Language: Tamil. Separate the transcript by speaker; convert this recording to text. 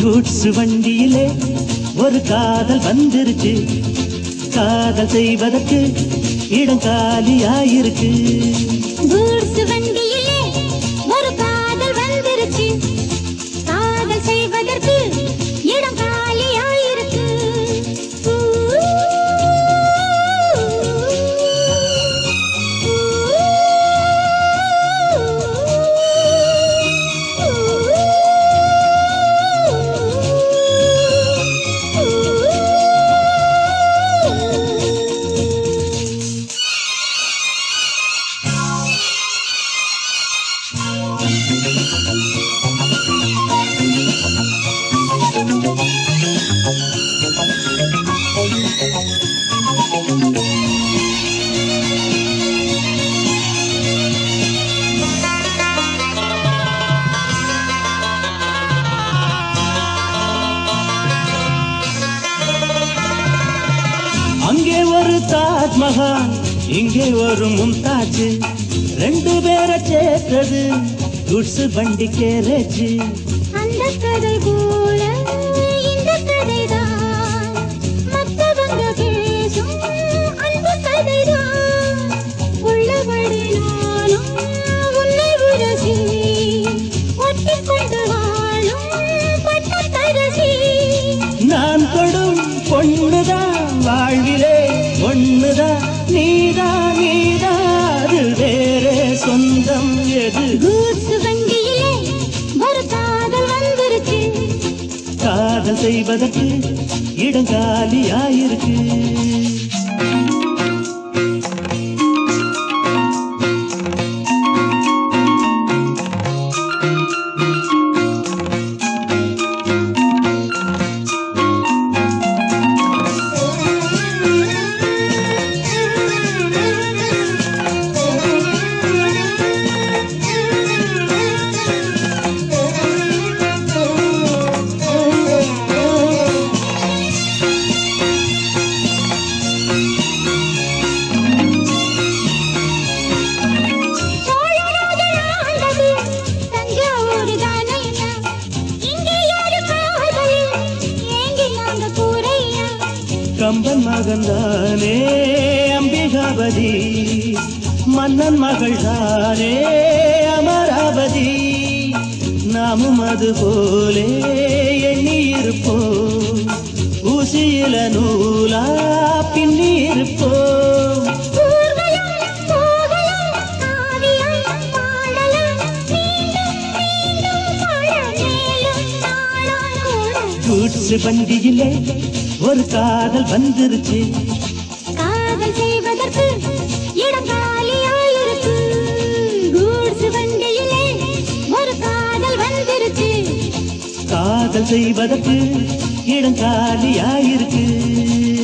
Speaker 1: கூட்ஸ் வண்டியிலே ஒரு காதல் வந்துருச்சு, காதல் செய்வதற்கு இடம் காலியாயிருக்கு.
Speaker 2: கூட்ஸ் வண்டியிலே ஒரு காதல் வந்துருச்சு, காதல் செய்வதற்கு இடம் காலியாயிருக்கு.
Speaker 1: அங்கே ஒரு தாஜ்மஹால், இங்கே ஒரு மும்தாஜ், ரெண்டு பேரை சேர்த்தது குட்ஸ் வண்டி கேரேஜ்.
Speaker 2: அந்த கதை போல இந்த கதைதான், மற்றவங்க பேசும் அந்த கதைதான். உள்ளபடி நானும் உன்னை உரசி, ஒட்டிக்கொண்டு வாழும் பட்டத்தரசி.
Speaker 1: நான் தொடும் பொண்ணுதான் வாழ்விலே ஒண்ணுதான், நீதான் நீதான் வேறே சொந்தம் எது?
Speaker 2: கூட்ஸ் வண்டியிலே ஒரு காதல் வந்துருச்சு,
Speaker 1: காதல் செய்வதற்கு இடம் காலியாயிருக்கு. கம்பன் மகன்தானே அம்பிகாபதி, மன்னன் மகள்தானே அமராவதி. நாமும் அது போலே எண்ணி இருப்போம், ஊசியில நூலா பின்னி இருப்போம். கூட்ஸ் வண்டியிலே ஒரு காதல் வந்துருச்சு,
Speaker 2: காதல் செய்வதற்கு இடம் காலியாயிருக்கு. கூட்ஸ் வண்டியிலே ஒரு காதல் வந்துருச்சு,
Speaker 1: காதல் செய்வதற்கு இடம் காலியாயிருக்கு.